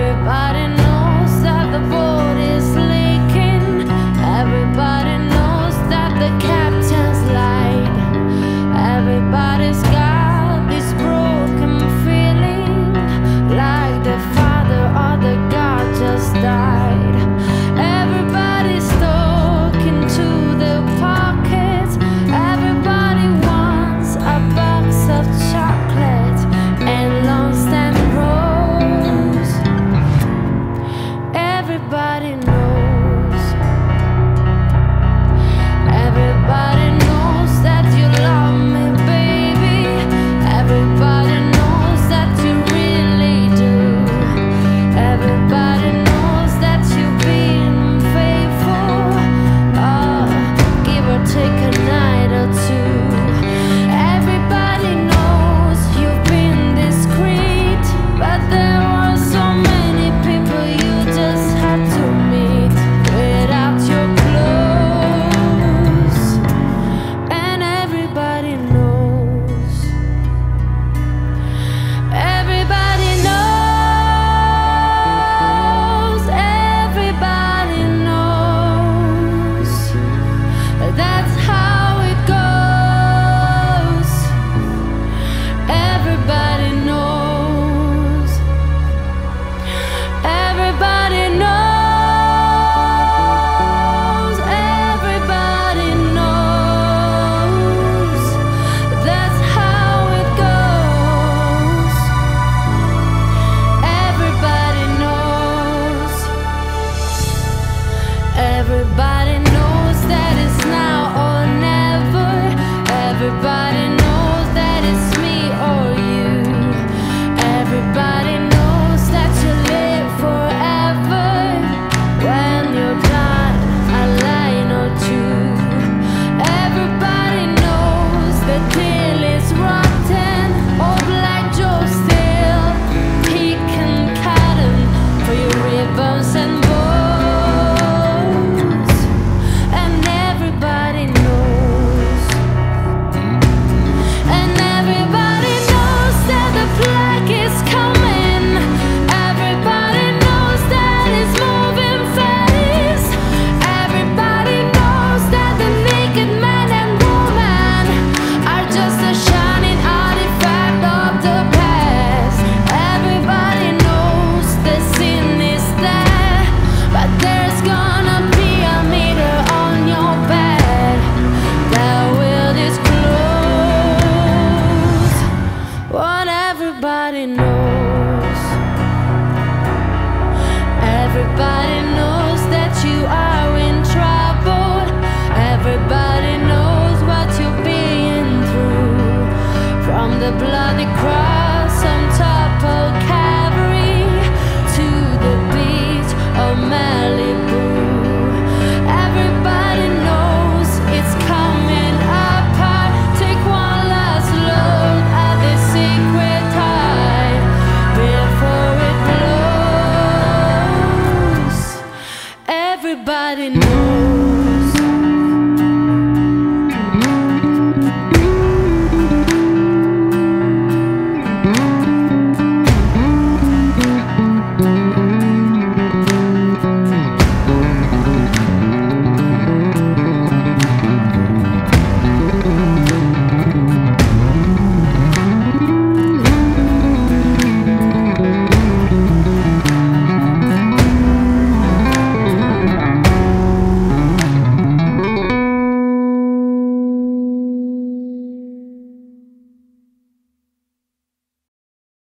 Everybody knows that the boat is leaking. Everybody knows that the captain's lied. Everybody's got this broken feeling, like the father or the god just died. Everybody's talking to the pocket. Everybody wants a box of chocolate and long stem rose. Everybody knows. Everybody knows that you love me, baby. Everybody knows that you really do. Everybody knows that you've been faithful. Oh, give or take a night or two. Everybody knows you've been discreet, but there were so many people you just had to meet without your clothes. And everybody knows. Everybody knows. Everybody knows. That's how it goes. Everybody knows. Everybody knows. Everybody knows. That's how it goes. Everybody knows. Everybody knows that it's now or never. Everybody knows that it's me or you. Everybody knows that you live forever. When you're done, a line or two. Everybody knows the deal is rotten. Old Black Joe still, he can cut 'em for your ribbons and